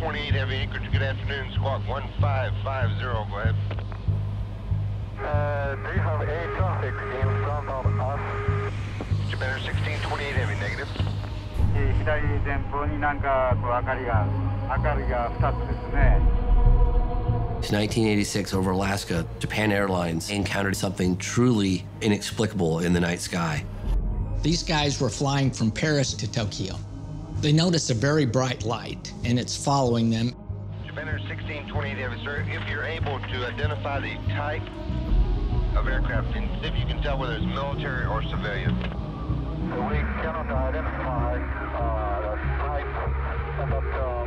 1628 heavy anchorage. Good afternoon, squawk 1550. Go ahead. Do you have air traffic in front of us? Japan 1628 heavy, negative. 左前方になんかこう明かりが2つですね。 1986, over Alaska, Japan Airlines encountered something truly inexplicable in the night sky. These guys were flying from Paris to Tokyo. They noticed a very bright light, and it's following them. Japan 1628 heavy, sir. If you're able to identify the type of aircraft, and see if you can tell whether it's military or civilian. We cannot identify the type, but